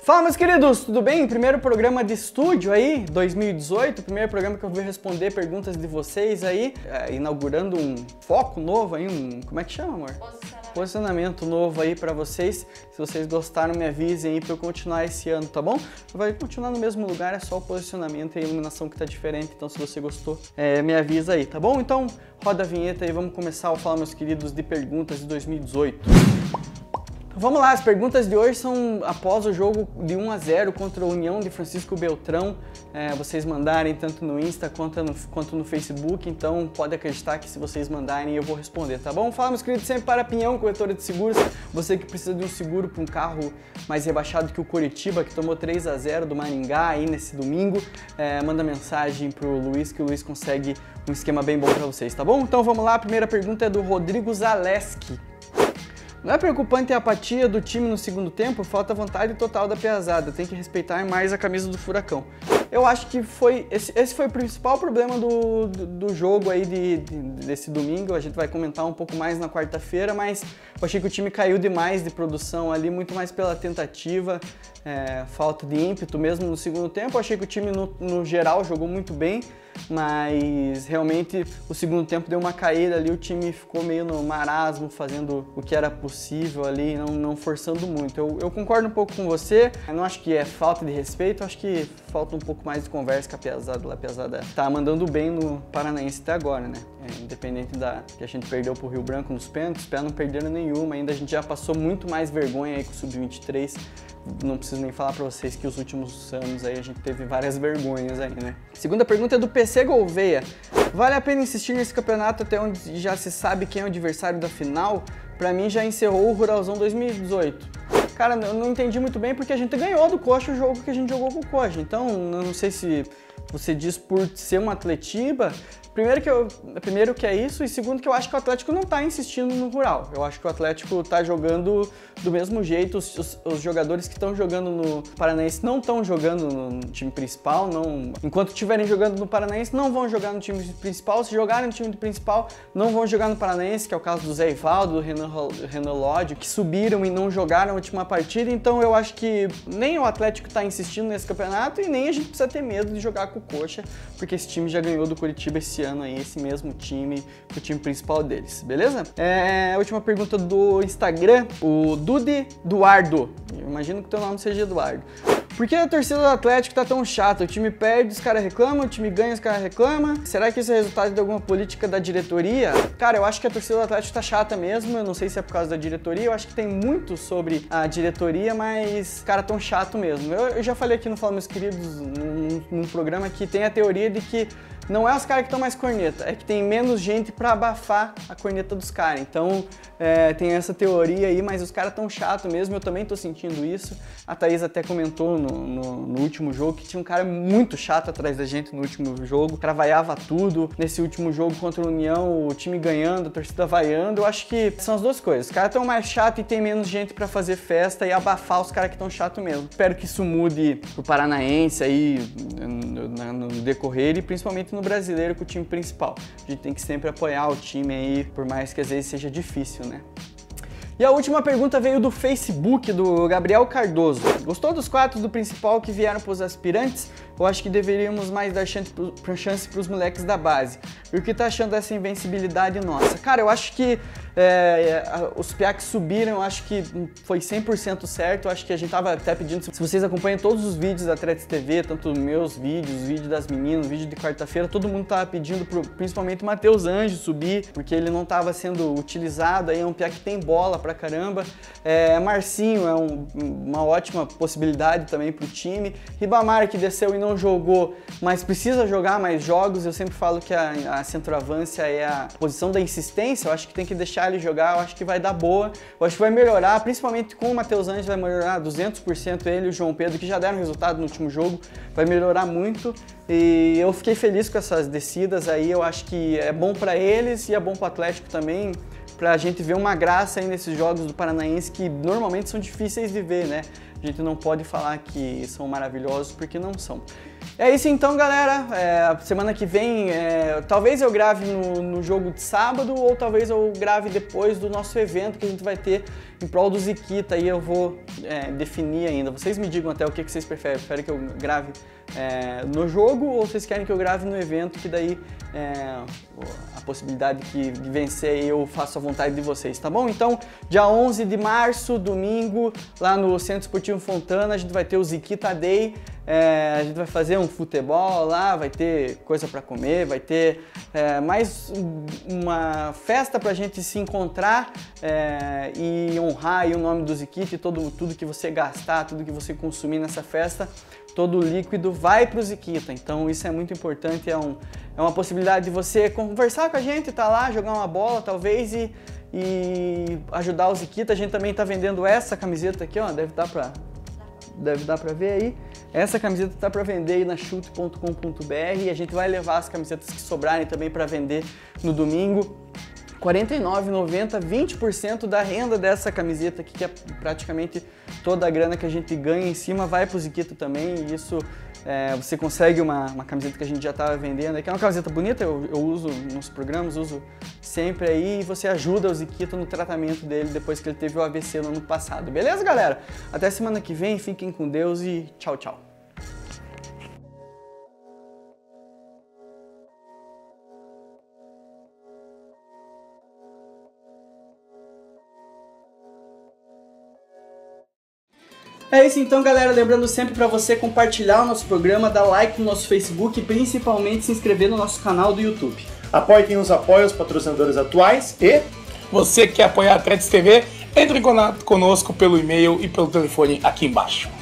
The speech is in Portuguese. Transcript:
Fala, meus queridos, tudo bem? Primeiro programa de estúdio aí, 2018, primeiro programa que eu vou responder perguntas de vocês aí, inaugurando um foco novo aí, como é que chama, amor? Posicionamento novo aí pra vocês. Se vocês gostaram, me avisem aí pra eu continuar esse ano, tá bom? Vai continuar no mesmo lugar, é só o posicionamento e a iluminação que tá diferente, então se você gostou, me avisa aí, tá bom? Então, roda a vinheta e vamos começar a falar, meus queridos, de perguntas de 2018. Vamos lá, as perguntas de hoje são após o jogo de 1-0 contra a União de Francisco Beltrão. Vocês mandarem tanto no Insta quanto no Facebook, então pode acreditar que se vocês mandarem eu vou responder, tá bom? Fala, meus queridos, sempre para Pinhão, corretora de seguros. Você que precisa de um seguro para um carro mais rebaixado que o Coritiba, que tomou 3-0 do Maringá aí nesse domingo, manda mensagem pro Luiz, que o Luiz consegue um esquema bem bom para vocês, tá bom? Então vamos lá, a primeira pergunta é do Rodrigo Zaleski. Não é preocupante a apatia do time no segundo tempo? Falta vontade total da piazada, tem que respeitar mais a camisa do Furacão. Eu acho que esse foi o principal problema do jogo aí desse domingo. A gente vai comentar um pouco mais na quarta-feira, mas eu achei que o time caiu demais de produção ali, muito mais pela tentativa, falta de ímpeto mesmo no segundo tempo. Eu achei que o time no geral jogou muito bem, mas realmente o segundo tempo deu uma caída ali, o time ficou meio no marasmo, fazendo o que era possível ali, não forçando muito. Eu concordo um pouco com você, eu não acho que é falta de respeito, acho que falta um pouco mais de conversa com a piazada lá. A piazada tá mandando bem no Paranaense até agora, né? Independente que a gente perdeu pro Rio Branco nos pênaltis, os pés não perderam nenhuma, ainda a gente já passou muito mais vergonha aí com o Sub-23. Não preciso nem falar pra vocês que os últimos anos aí a gente teve várias vergonhas aí, né? Segunda pergunta é do PC Gouveia. Vale a pena insistir nesse campeonato até onde já se sabe quem é o adversário da final? Pra mim já encerrou o Ruralzão 2018. Cara, eu não entendi muito bem porque a gente ganhou do Coxa o jogo que a gente jogou com o Coxa. Então, eu não sei se você diz por ser um Atletiba. Primeiro que é isso, e segundo que eu acho que o Atlético não tá insistindo no Rural. Eu acho que o Atlético tá jogando do mesmo jeito, os jogadores que estão jogando no Paranaense não estão jogando no time principal, enquanto estiverem jogando no Paranaense não vão jogar no time principal, se jogarem no time principal não vão jogar no Paranaense, que é o caso do Zé Ivaldo, do Renan Lodge, que subiram e não jogaram a última partida. Então eu acho que nem o Atlético tá insistindo nesse campeonato e nem a gente precisa ter medo de jogar com o Coxa, porque esse time já ganhou do Coritiba esse ano aí, esse mesmo time, o time principal deles, beleza? A última pergunta do Instagram, o Dude Eduardo. Eu imagino que o teu nome seja Eduardo. Por que a torcida do Atlético tá tão chata? O time perde, os caras reclamam, o time ganha, os caras reclamam. Será que isso é resultado de alguma política da diretoria? Cara, eu acho que a torcida do Atlético tá chata mesmo, eu não sei se é por causa da diretoria, eu acho que tem muito sobre a diretoria, mas os caras tão chato mesmo. Eu já falei aqui no Fala, meus queridos, num programa que tem a teoria de que não é os caras que estão mais corneta, é que tem menos gente pra abafar a corneta dos caras. Então, tem essa teoria aí, mas os caras tão chato mesmo, eu também tô sentindo isso. A Thaís até comentou no último jogo que tinha um cara muito chato atrás da gente no último jogo, cravaiava tudo. Nesse último jogo contra a União, o time ganhando, a torcida vaiando. Eu acho que são as duas coisas. Os caras tão mais chato e tem menos gente pra fazer festa e abafar os caras que tão chato mesmo. Espero que isso mude pro Paranaense aí no decorrer e principalmente no Brasileiro com o time principal. A gente tem que sempre apoiar o time aí, por mais que às vezes seja difícil, né? E a última pergunta veio do Facebook, do Gabriel Cardoso. Gostou dos 4 do principal que vieram para os aspirantes? Eu acho que deveríamos mais dar chance para os moleques da base. E o que tá achando dessa invencibilidade nossa? Cara, eu acho que os PA que subiram, eu acho que foi 100% certo. Eu acho que a gente tava até pedindo, se vocês acompanham todos os vídeos da Atletas TV, tanto meus vídeos, os vídeos das meninas, vídeo de quarta-feira, todo mundo tava pedindo principalmente o Matheus Anjo subir, porque ele não tava sendo utilizado, aí é um PA que tem bola pra caramba. Marcinho é uma ótima possibilidade também pro time. Ribamar, que desceu e não jogou, mas precisa jogar mais jogos. Eu sempre falo que a centroavância é a posição da insistência. Eu acho que tem que deixar ele jogar, eu acho que vai dar boa, eu acho que vai melhorar, principalmente com o Matheus Anjo, vai melhorar 200%, ele e o João Pedro, que já deram resultado no último jogo, vai melhorar muito. E eu fiquei feliz com essas descidas aí, eu acho que é bom para eles e é bom para o Atlético também, pra gente ver uma graça aí nesses jogos do Paranaense que normalmente são difíceis de ver, né? A gente não pode falar que são maravilhosos porque não são. É isso então, galera. Semana que vem, talvez eu grave no jogo de sábado ou talvez eu grave depois do nosso evento que a gente vai ter em prol do Ziquita, aí eu vou definir ainda. Vocês me digam até o que vocês preferem. Preferem que eu grave no jogo ou vocês querem que eu grave no evento, que daí a possibilidade de vencer eu faço a vontade de vocês, tá bom? Então, dia 11 de março, domingo, lá no Centro Esportivo Fontana, a gente vai ter o Ziquita Day. A gente vai fazer um futebol lá, vai ter coisa para comer, vai ter mais uma festa para a gente se encontrar e honrar aí o nome do Ziquita e tudo que você gastar, tudo que você consumir nessa festa, todo o líquido vai para o Ziquita. Então isso é muito importante, é uma possibilidade de você conversar com a gente, tá lá, jogar uma bola talvez e ajudar o Ziquita. A gente também tá vendendo essa camiseta aqui, ó, deve dar pra ver aí. Essa camiseta tá para vender aí na chute.com.br e a gente vai levar as camisetas que sobrarem também para vender no domingo. R$ 49,90, 20% da renda dessa camiseta aqui, que é praticamente toda a grana que a gente ganha em cima, vai pro Ziquita também. E isso você consegue uma camiseta que a gente já estava vendendo, que é uma camiseta bonita, eu uso nos programas, uso sempre aí, e você ajuda o Ziquita no tratamento dele depois que ele teve o AVC no ano passado. Beleza, galera? Até semana que vem, fiquem com Deus e tchau, tchau. É isso então, galera, lembrando sempre para você compartilhar o nosso programa, dar like no nosso Facebook e principalmente se inscrever no nosso canal do YouTube. Apoie quem nos apoia, os patrocinadores atuais e... Você que quer apoiar a Atletas TV, entre em contato conosco pelo e-mail e pelo telefone aqui embaixo.